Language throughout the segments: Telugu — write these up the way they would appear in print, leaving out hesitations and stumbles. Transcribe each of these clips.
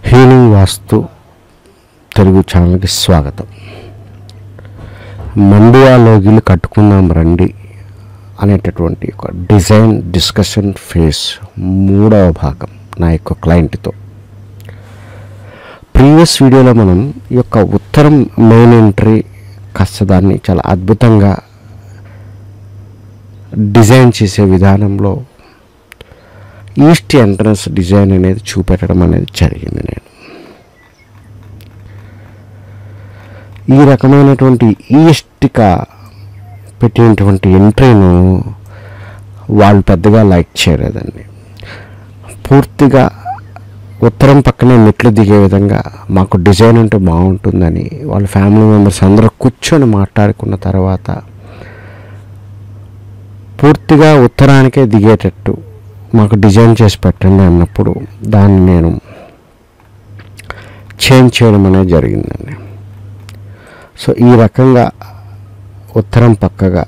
హీలింగ్ వాస్తు తెలుగు ఛానల్కి స్వాగతం. మండువా లోగిలు కట్టుకుందాం రండి అనేటటువంటి ఒక డిజైన్ డిస్కషన్ ఫేస్ 3వ భాగం నా యొక్క క్లయింట్తో. ప్రీవియస్ వీడియోలో మనం ఈ యొక్క ఉత్తరం మెయిన్ ఎంట్రీ కాస్త దాన్ని చాలా అద్భుతంగా డిజైన్ చేసే విధానంలో ఈస్ట్ ఎంట్రన్స్ డిజైన్ అనేది చూపెట్టడం అనేది జరిగింది. నేను ఈ రకమైనటువంటి ఈస్ట్గా పెట్టినటువంటి ఎంట్రీను వాళ్ళు పెద్దగా లైక్ చేయలేదండి. పూర్తిగా ఉత్తరం పక్కనే మెట్లు దిగే విధంగా మాకు డిజైన్ ఉంటే బాగుంటుందని వాళ్ళ ఫ్యామిలీ మెంబర్స్ అందరూ కూర్చొని మాట్లాడుకున్న తర్వాత పూర్తిగా ఉత్తరానికే దిగేటట్టు మాకు డిజైన్ చేసి పెట్టండి అన్నప్పుడు దాన్ని నేను చేంజ్ చేయడం అనేది జరిగిందండి. సో ఈ రకంగా ఉత్తరం పక్కగా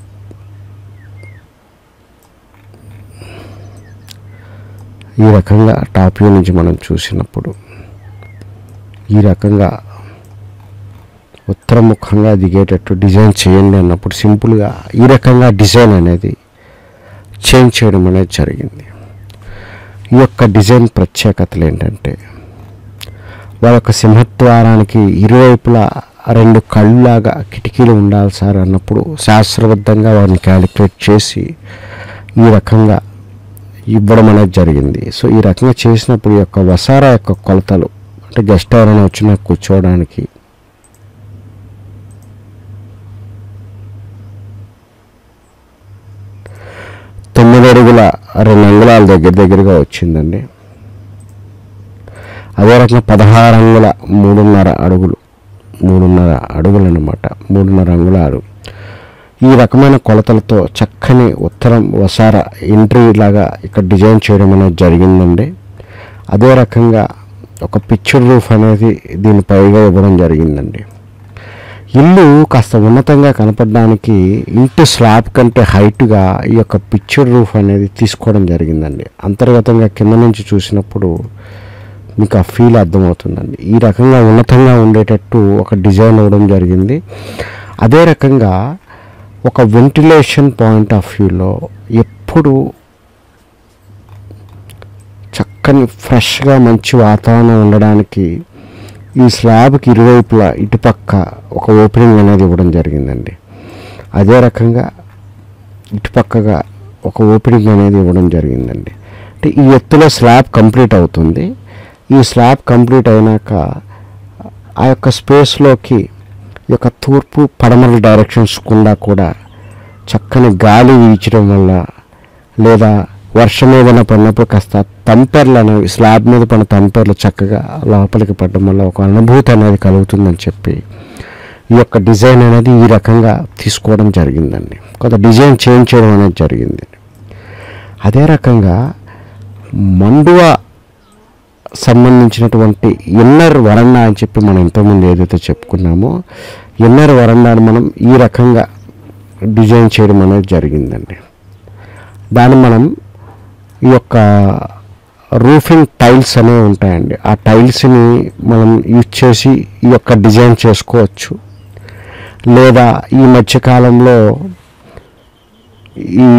ఈ రకంగా టాప్ వ్యూ నుంచి మనం చూసినప్పుడు ఈ రకంగా ఉత్తరముఖంగా దిగేటట్టు డిజైన్ చేయండి అన్నప్పుడు సింపుల్గా ఈ రకంగా డిజైన్ అనేది చేంజ్ చేయడం అనేది జరిగింది. ఈ యొక్క డిజైన్ ప్రత్యేకతలు ఏంటంటే వాళ్ళ యొక్క సింహద్వారానికి ఇరువైపులా 2 కళ్ళులాగా కిటికీలు ఉండాలి సార్ అన్నప్పుడు శాస్త్రబద్ధంగా వారిని క్యాలిక్యులేట్ చేసి ఈ రకంగా ఇవ్వడం అనేది జరిగింది. సో ఈ రకంగా చేసినప్పుడు ఈ యొక్క వసారా యొక్క కొలతలు అంటే గెస్ట్ ఎవరైనా వచ్చినా కూర్చోవడానికి అడుగుల 2 అంగుళాల దగ్గరగా వచ్చిందండి. అదే రకంగా 16 అంగుళ 3.5 అడుగులు 3.5 అడుగులు అన్నమాట, 3.5 అంగుళాలు. ఈ రకమైన కొలతలతో చక్కని ఉత్తరం వసార ఎంట్రీ లాగా ఇక్కడ డిజైన్ చేయడం అనేది జరిగిందండి. అదే రకంగా ఒక పిక్చర్ రూఫ్ అనేది దీని పైగా ఇవ్వడం జరిగిందండి. ఇల్లు కాస్త ఉన్నతంగా కనపడడానికి ఇంటి స్లాబ్ కంటే హైట్గా ఈ యొక్క పిక్చర్ రూఫ్ అనేది తీసుకోవడం జరిగిందండి. అంతర్గతంగా కింద నుంచి చూసినప్పుడు మీకు ఆ ఫీల్ అర్థమవుతుందండి. ఈ రకంగా ఉన్నతంగా ఉండేటట్టు ఒక డిజైన్ ఇవ్వడం జరిగింది. అదే రకంగా ఒక వెంటిలేషన్ పాయింట్ ఆఫ్ వ్యూలో ఎప్పుడు చక్కని ఫ్రెష్గా మంచి వాతావరణం ఉండడానికి ఈ స్లాబ్కి ఇరువైపులా ఇటుపక్క ఒక ఓపెనింగ్ అనేది ఇవ్వడం జరిగిందండి. అదే రకంగా ఇటుపక్కగా ఒక ఓపెనింగ్ అనేది ఇవ్వడం జరిగిందండి. అంటే ఈ ఎత్తులో స్లాబ్ కంప్లీట్ అవుతుంది. ఈ స్లాబ్ కంప్లీట్ అయినాక ఆ యొక్క స్పేస్లోకి ఈ యొక్క తూర్పు పడమర డైరెక్షన్స్ గుండా కూడా చక్కని గాలి వీచడం వల్ల లేదా వర్షం ఏదైనా పడినప్పుడు కాస్త తంపెర్లు అనేవి స్లాబ్ మీద పడిన తంపెర్లు చక్కగా లోపలికి పడడం వల్ల ఒక అనుభూతి అనేది కలుగుతుందని చెప్పి ఈ యొక్క డిజైన్ అనేది ఈ రకంగా తీసుకోవడం జరిగిందండి. కొంత డిజైన్ చేంజ్ చేయడం అనేది జరిగింది. అదే రకంగా మండువా సంబంధించినటువంటి ఇన్నర్ వరండా అని చెప్పి మనం ఇంతకుముందు ఏదైతే చెప్పుకున్నామో ఇన్నర్ వరండాను మనం ఈ రకంగా డిజైన్ చేయడం అనేది జరిగిందండి. దాన్ని మనం ఈ యొక్క రూఫింగ్ టైల్స్ అనేవి ఉంటాయండి. ఆ టైల్స్ని మనం యూజ్ చేసి ఈ యొక్క డిజైన్ చేసుకోవచ్చు. లేదా ఈ మధ్యకాలంలో ఈ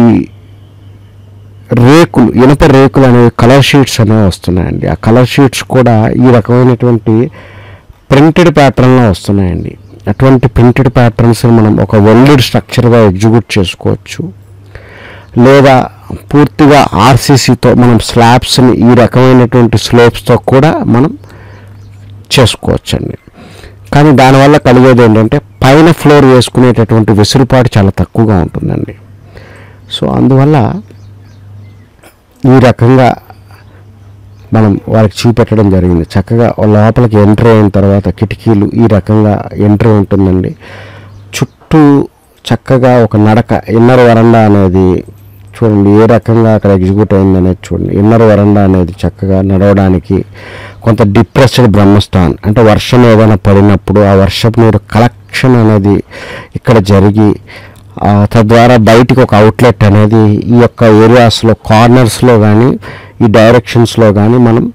రేకులు ఇనుప రేకులు అనేవి కలర్ షీట్స్ అనేవి వస్తున్నాయండి. ఆ కలర్ షీట్స్ కూడా ఈ రకమైనటువంటి ప్రింటెడ్ ప్యాటర్న్లో వస్తున్నాయండి. అటువంటి ప్రింటెడ్ ప్యాటర్న్స్ని మనం ఒక వెల్డెడ్ స్ట్రక్చర్గా ఎగ్జిక్యూట్ చేసుకోవచ్చు. లేదా పూర్తిగా ఆర్సీసీతో మనం స్లాబ్స్ని ఈ రకమైనటువంటి స్లోప్స్తో కూడా మనం చేసుకోవచ్చండి. కానీ దానివల్ల కలిగేది ఏంటంటే పైన ఫ్లోర్ వేసుకునేటటువంటి వెసులుబాటు చాలా తక్కువగా ఉంటుందండి. సో అందువల్ల ఈ రకంగా మనం వారికి చూపెట్టడం జరిగింది. చక్కగా లోపలికి ఎంట్రీ అయిన తర్వాత కిటికీలు ఈ రకంగా ఎంట్రీ ఉంటుందండి. చుట్టూ చక్కగా ఒక నడక ఇన్నర్ వరండా అనేది చూడండి ఏ రకంగా అక్కడ ఎగ్జిక్యూట్ అయిందనేది చూడండి. ఇన్నర్ వరండా అనేది చక్కగా నడవడానికి కొంత డిప్రెస్డ్ బ్రహ్మస్థాన్ అంటే వర్షం ఏదైనా పడినప్పుడు ఆ వర్షపు నీరు కలెక్షన్ అనేది ఇక్కడ జరిగి తద్వారా బయటికి ఒక అవుట్లెట్ అనేది ఈ యొక్క ఏరియాస్లో కార్నర్స్లో కానీ ఈ డైరెక్షన్స్లో కానీ మనం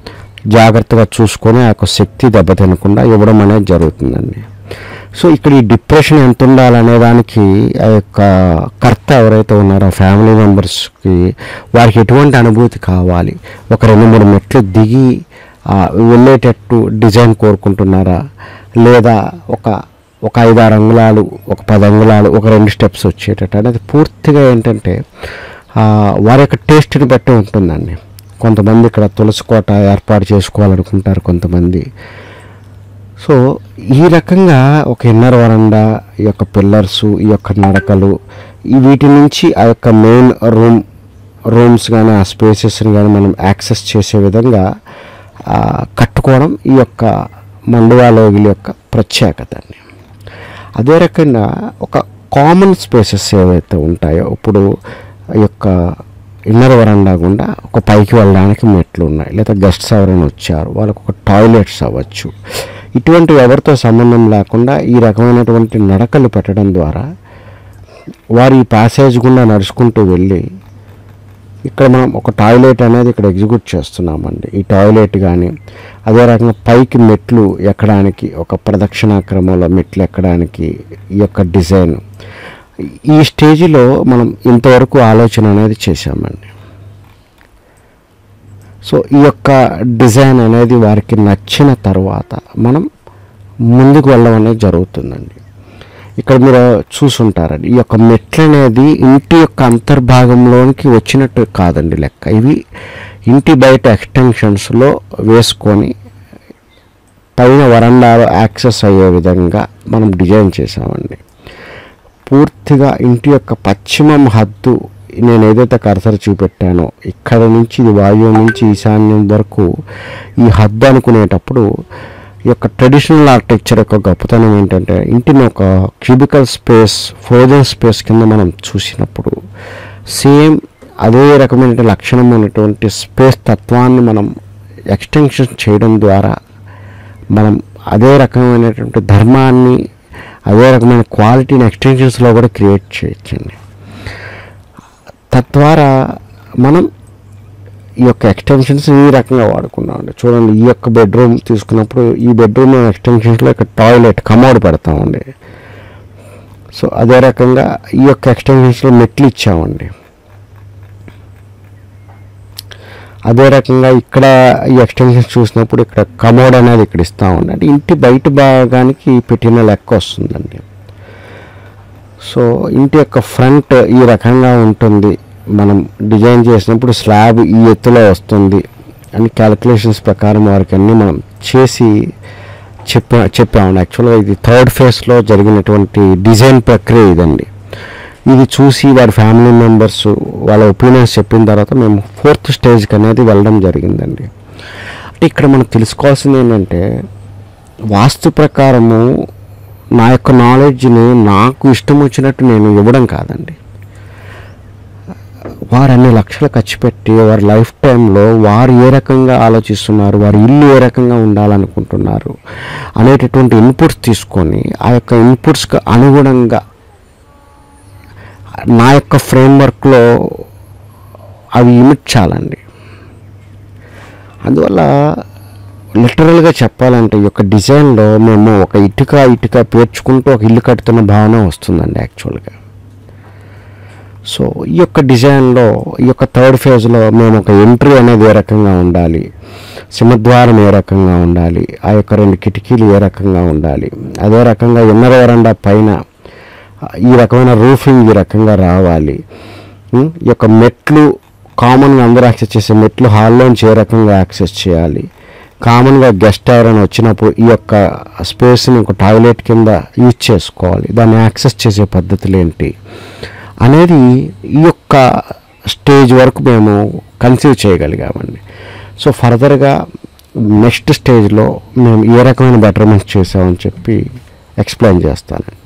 జాగ్రత్తగా చూసుకొని ఆ యొక్క శక్తి దెబ్బతినకుండా ఇవ్వడం అనేది జరుగుతుందండి. సో ఇక్కడ ఈ డిప్రెషన్ ఎంత ఉండాలనే దానికి ఆ యొక్క కర్త ఎవరైతే ఉన్నారో ఫ్యామిలీ మెంబర్స్కి వారికి ఎటువంటి అనుభూతి కావాలి, ఒక 2-3 మెట్లు దిగి వెళ్ళేటట్టు డిజైన్ కోరుకుంటున్నారా, లేదా ఒక 5-6 అంగుళాలు, ఒక 10 అంగుళాలు, ఒక 2 స్టెప్స్ వచ్చేటట్టు అనేది పూర్తిగా ఏంటంటే వారి యొక్క టేస్ట్ని బట్టి ఉంటుందండి. కొంతమంది ఇక్కడ తులసి కోట ఏర్పాటు చేసుకోవాలనుకుంటారు కొంతమంది. సో ఈ రకంగా ఒక ఇన్నర్ వరండా, ఈ యొక్క పిల్లర్సు, ఈ యొక్క నడకలు, వీటి నుంచి ఆ యొక్క మెయిన్ రూమ్స్ కానీ ఆ స్పేసెస్ని కానీ మనం యాక్సెస్ చేసే విధంగా కట్టుకోవడం ఈ యొక్క మండువా లోగిలి యొక్క ప్రత్యేకత అండి. అదే రకంగా ఒక కామన్ స్పేసెస్ ఏవైతే ఉంటాయో, ఇప్పుడు ఈ యొక్క ఇన్నర్ వరండా గుండా ఒక పైకి వెళ్ళడానికి మెట్లు ఉన్నాయి, లేదా గెస్ట్స్ ఎవరైనా వచ్చారు వాళ్ళకు ఒక టాయిలెట్స్ అవ్వచ్చు, ఇటువంటి ఎవరితో సంబంధం లేకుండా ఈ రకమైనటువంటి నడకలు పెట్టడం ద్వారా వారు ఈ ప్యాసేజ్ గుండా నడుచుకుంటూ వెళ్ళి ఇక్కడ మనం ఒక టాయిలెట్ అనేది ఇక్కడ ఎగ్జిక్యూట్ చేస్తున్నామండి. ఈ టాయిలెట్ కానీ అదే రకంగా పైకి మెట్లు ఎక్కడానికి, ఒక ప్రదక్షిణాక్రమంలో మెట్లు ఎక్కడానికి ఈ యొక్క డిజైన్, ఈ స్టేజ్లో మనం ఇంతవరకు ఆలోచన అనేది చేశామండి. సో ఈ యొక్క డిజైన్ అనేది వారికి నచ్చిన తర్వాత మనం ముందుకు వెళ్ళడం అనేది జరుగుతుందండి. ఇక్కడ మీరు చూసుంటారండి, ఈ యొక్క మెట్లు అనేది ఇంటి యొక్క అంతర్భాగంలోనికి వచ్చినట్టు కాదండి లెక్క. ఇవి ఇంటి బయట ఎక్స్టెన్షన్స్లో వేసుకొని పైన వరండాలో యాక్సెస్ అయ్యే విధంగా మనం డిజైన్ చేసామండి. పూర్తిగా ఇంటి యొక్క పశ్చిమం హద్దు నేను ఏదైతే కర్సర్ చూపెట్టానో ఇక్కడ నుంచి ఇది వాయువు నుంచి ఈశాన్యం వరకు ఈ హద్దు అనుకునేటప్పుడు ఈ యొక్క ట్రెడిషనల్ ఆర్కిటెక్చర్ యొక్క గొప్పతనం ఏంటంటే ఇంటిని ఒక క్యూబికల్ స్పేస్, ఫ్రోజన్ స్పేస్ కింద మనం చూసినప్పుడు సేమ్ అదే రకమైన లక్షణం ఉన్నటువంటి స్పేస్ తత్వాన్ని మనం ఎక్స్టెన్షన్ చేయడం ద్వారా మనం అదే రకమైనటువంటి ధర్మాన్ని, అదే రకమైన క్వాలిటీని ఎక్స్టెన్షన్స్లో కూడా క్రియేట్ చేయొచ్చండి. తద్వారా మనం ఈ యొక్క ఎక్స్టెన్షన్స్ ఈ రకంగా వాడుకున్నామండి. చూడండి, ఈ యొక్క బెడ్రూమ్ తీసుకున్నప్పుడు ఈ బెడ్రూమ్ ఎక్స్టెన్షన్స్లో ఇక్కడ టాయిలెట్ కమోడ్ పెడతామండి. సో అదే రకంగా ఈ యొక్క ఎక్స్టెన్షన్స్లో మెట్లు ఇచ్చామండి. అదే రకంగా ఇక్కడ ఈ ఎక్స్టెన్షన్స్ చూసినప్పుడు ఇక్కడ కమోడ్ అనేది ఇక్కడ ఇస్తామండి. అంటే ఇంటి బయట భాగానికి పెట్టిన లెక్క వస్తుందండి. సో ఇంటి యొక్క ఫ్రంట్ ఈ రకంగా ఉంటుంది, మనం డిజైన్ చేసినప్పుడు స్లాబ్ ఈ ఎత్తులో వస్తుంది అని క్యాలిక్యులేషన్స్ ప్రకారం వారికి అన్నీ మనం చేసి చెప్పామండి. యాక్చువల్గా ఇది 3rd ఫేజ్లో జరిగినటువంటి డిజైన్ ప్రక్రియ ఇదండి. ఇది చూసి వారి ఫ్యామిలీ మెంబర్స్ వాళ్ళ ఒపీనియన్స్ చెప్పిన తర్వాత మేము 4th స్టేజ్కి అనేది వెళ్ళడం జరిగిందండి. అంటే ఇక్కడ మనం తెలుసుకోవాల్సింది ఏంటంటే, వాస్తు ప్రకారము నా యొక్క నాలెడ్జ్ని నాకు ఇష్టం వచ్చినట్టు నేను ఇవ్వడం కాదండి. వారు అన్ని లక్షలు ఖర్చు పెట్టి వారి లైఫ్ టైంలో వారు ఏ రకంగా ఆలోచిస్తున్నారు, వారి ఇల్లు ఏ రకంగా ఉండాలనుకుంటున్నారు అనేటటువంటి ఇన్పుట్స్ తీసుకొని ఆ యొక్క ఇన్పుట్స్కి అనుగుణంగా నా యొక్క ఫ్రేమ్వర్క్లో అవి ఇమిడ్చాలండి. అందువల్ల లిటరల్గా చెప్పాలంటే ఈ యొక్క డిజైన్లో మేము ఒక ఇటుక పేర్చుకుంటూ ఒక ఇల్లు కట్టుతున్న భావన వస్తుందండి యాక్చువల్గా. సో ఈ యొక్క డిజైన్లో ఈ యొక్క 3rd ఫేజ్లో మేము ఒక ఎంట్రీ అనేది ఏ రకంగా ఉండాలి, సింహద్వారం ఏ రకంగా ఉండాలి, ఆ యొక్క 2 కిటికీలు ఏ రకంగా ఉండాలి, అదే రకంగా ఇన్నర్ వరండా పైన ఈ రకమైన రూఫింగ్ ఈ రకంగా రావాలి, ఈ యొక్క మెట్లు కామన్గా అందరూ యాక్సెస్ చేసే మెట్లు హాల్లోంచి ఏ రకంగా యాక్సెస్ చేయాలి, కామన్గా గెస్ట్ ఎవరైనా వచ్చినప్పుడు ఈ యొక్క స్పేస్ని ఒక టాయిలెట్ కింద యూజ్ చేసుకోవాలి, దాన్ని యాక్సెస్ చేసే పద్ధతులు ఏంటి అనేది ఈ యొక్క స్టేజ్ వరకు మేము కన్సీవ్ చేయగలిగామండి. సో ఫర్దర్గా నెక్స్ట్ స్టేజ్లో మేము ఏ రకమైన బెటర్మెంట్స్ చేసామని చెప్పి ఎక్స్ప్లెయిన్ చేస్తాను.